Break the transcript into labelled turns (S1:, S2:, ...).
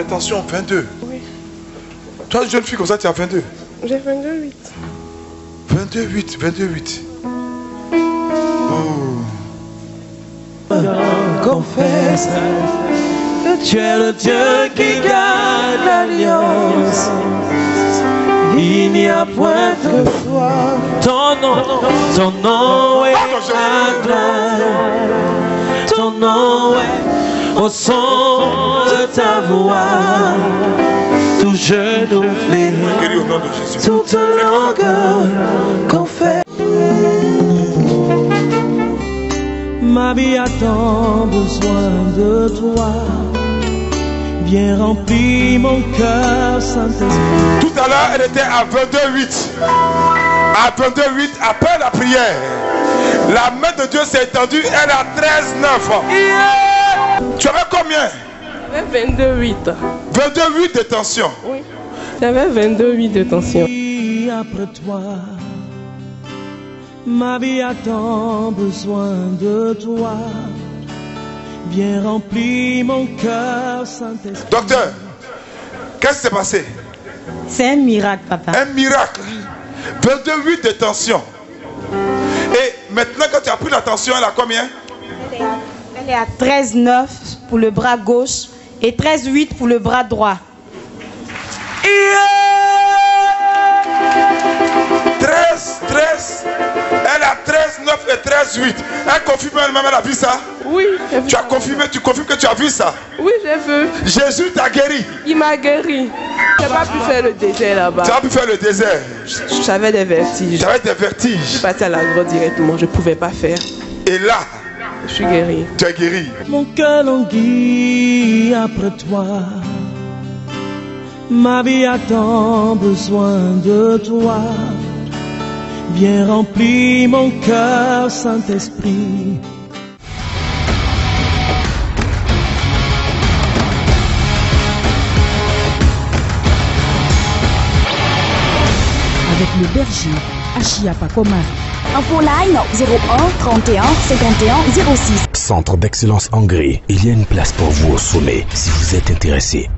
S1: tension 22.
S2: Oui.
S1: Toi, jeune fille comme ça, tu as 22.
S2: J'ai 22,8.
S1: 22,8, 22,8. Oh.
S3: Confesse que tu es le Dieu qui garde l'alliance. Il n'y a point de foi. Ton nom est acclamé. Ton nom est au son de ta voix. Tout genou fléau, toute langue confesse. Ma vie a tant besoin de toi. Viens remplir mon cœur, Saint-Esprit.
S1: Tout à l'heure, elle était à 22,8. À 22,8, après la prière, la main de Dieu s'est étendue. Elle a 13,9. Yeah! Tu avais combien?
S2: J'avais 22,8.
S1: 22,8 de tension.
S2: Oui. J'avais 22,8 de tension.
S3: Après toi, ma vie a tant besoin de toi. Viens remplir mon cœur, Saint-Esprit.
S1: Docteur, qu'est-ce qui s'est passé?
S4: C'est un miracle, papa.
S1: Un miracle. 22,8 de tension. Et maintenant, quand tu as pris la tension, elle a combien?
S4: Elle est à 13,9 pour le bras gauche et 13,8 pour le bras droit.
S1: 13. Elle a 13,9 et 13,8. Elle confirme elle-même, elle a vu ça?
S2: Oui.
S1: Tu as confirmé, tu confirmes que tu as vu ça?
S2: Oui, j'ai vu.
S1: Jésus t'a guéri.
S2: Il m'a guéri. Je n'ai pas pu faire le désert là-bas.
S1: Tu as pu faire le désert.
S2: J'avais des vertiges.
S1: J'avais des vertiges.
S2: Je suis partie à la grotte directement. Je ne pouvais pas faire.
S1: Et là,
S2: je suis guéri.
S1: Tu es guéri.
S3: Mon cœur languit après toi. Ma vie a tant besoin de toi. Viens remplir mon cœur, Saint-Esprit.
S5: Avec le berger Achia Pakomari.
S6: Info line 01 31 51 06.
S7: Centre d'excellence Hongrie. Il y a une place pour vous au sommet si vous êtes intéressé.